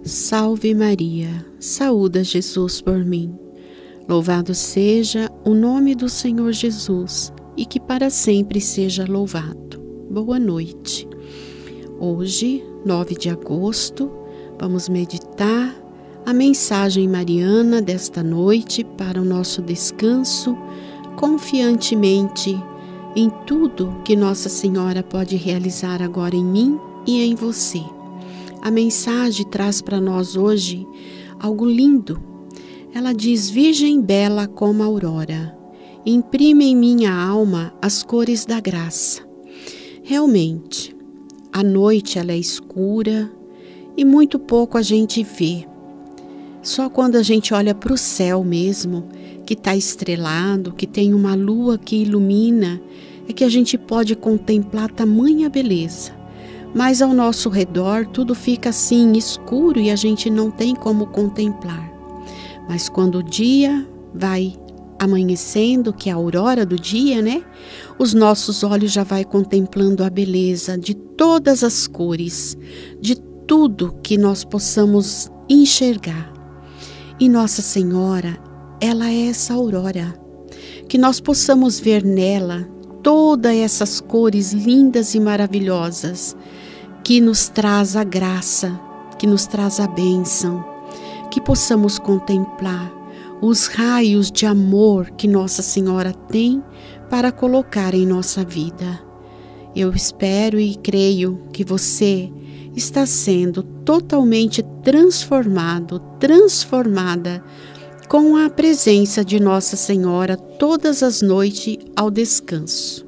Salve Maria, saúda Jesus por mim. Louvado seja o nome do Senhor Jesus e que para sempre seja louvado. Boa noite. Hoje, 9 de agosto, vamos meditar a mensagem mariana desta noite para o nosso descanso, confiantemente em tudo que Nossa Senhora pode realizar agora em mim e em você. A mensagem traz para nós hoje algo lindo. Ela diz: Virgem bela como a aurora, imprime em minha alma as cores da graça. Realmente, a noite ela é escura e muito pouco a gente vê. Só quando a gente olha para o céu mesmo, que está estrelado, que tem uma lua que ilumina, é que a gente pode contemplar tamanha beleza. Mas ao nosso redor tudo fica assim escuro e a gente não tem como contemplar. Mas quando o dia vai amanhecendo, que é a aurora do dia, né? Os nossos olhos já vai contemplando a beleza de todas as cores, de tudo que nós possamos enxergar. E Nossa Senhora, ela é essa aurora, que nós possamos ver nela todas essas cores lindas e maravilhosas, que nos traz a graça, que nos traz a bênção, que possamos contemplar os raios de amor que Nossa Senhora tem para colocar em nossa vida. Eu espero e creio que você está sendo totalmente transformado, transformada com a presença de Nossa Senhora todas as noites ao descanso.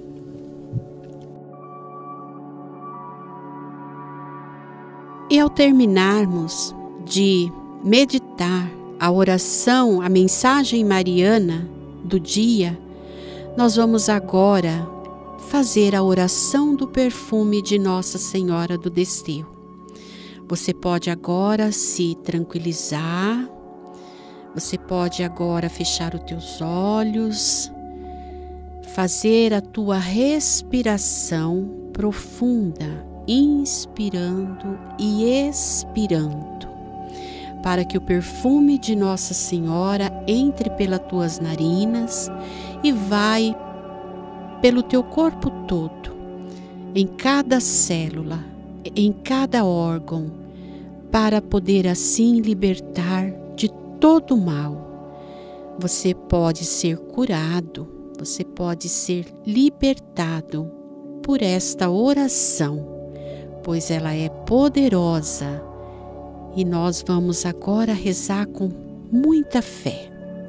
E ao terminarmos de meditar a oração, a mensagem mariana do dia, nós vamos agora fazer a oração do perfume de Nossa Senhora do Desterro. Você pode agora se tranquilizar, você pode agora fechar os teus olhos, fazer a tua respiração profunda, inspirando e expirando, para que o perfume de Nossa Senhora entre pelas tuas narinas e vai pelo teu corpo todo, em cada célula, em cada órgão, para poder assim libertar de todo o mal. Você pode ser curado, você pode ser libertado por esta oração, pois ela é poderosa e nós vamos agora rezar com muita fé.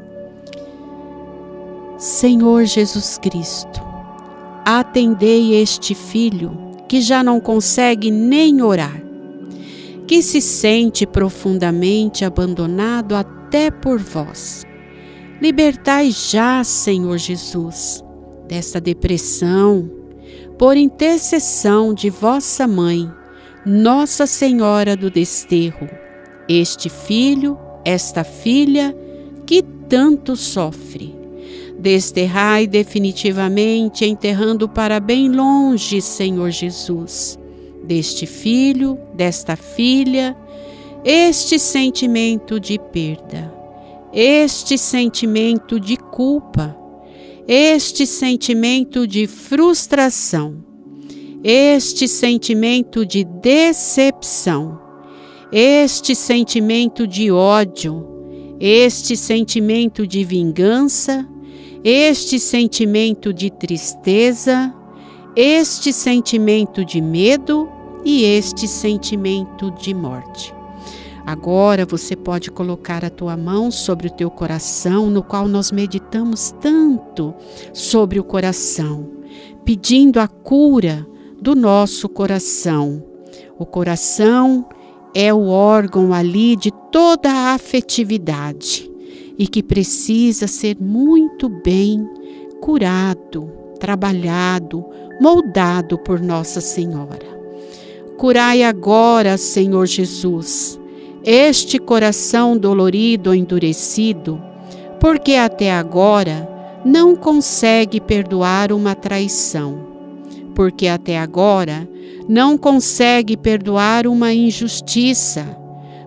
Senhor Jesus Cristo, atendei este filho que já não consegue nem orar, que se sente profundamente abandonado até por vós. Libertai já, Senhor Jesus, desta depressão, por intercessão de vossa mãe, Nossa Senhora do Desterro, este filho, esta filha que tanto sofre. Desterrai definitivamente, enterrando para bem longe, Senhor Jesus, deste filho, desta filha, este sentimento de perda, este sentimento de culpa, este sentimento de frustração, este sentimento de decepção, este sentimento de ódio, este sentimento de vingança, este sentimento de tristeza, este sentimento de medo e este sentimento de morte. Agora você pode colocar a tua mão sobre o teu coração, no qual nós meditamos tanto sobre o coração, pedindo a cura do nosso coração. O coração é o órgão ali de toda a afetividade e que precisa ser muito bem curado, trabalhado, moldado por Nossa Senhora. Curai agora, Senhor Jesus, este coração dolorido ou endurecido, porque até agora não consegue perdoar uma traição, porque até agora não consegue perdoar uma injustiça,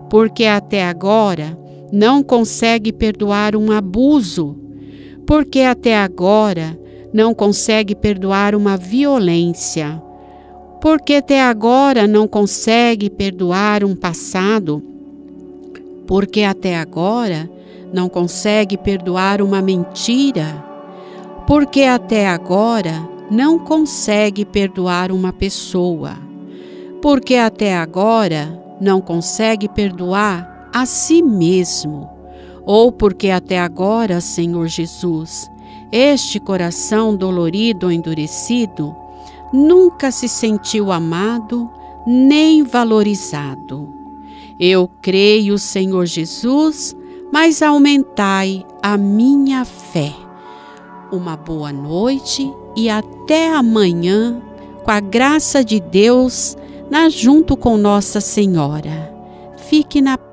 porque até agora não consegue perdoar um abuso, porque até agora não consegue perdoar uma violência, porque até agora não consegue perdoar um passado, porque até agora não consegue perdoar uma mentira, porque até agora não consegue perdoar uma pessoa, porque até agora não consegue perdoar a si mesmo, ou porque até agora, Senhor Jesus, este coração dolorido ou endurecido nunca se sentiu amado nem valorizado. Eu creio, Senhor Jesus, mas aumentai a minha fé. Uma boa noite e até amanhã, com a graça de Deus, junto com Nossa Senhora. Fique na paz.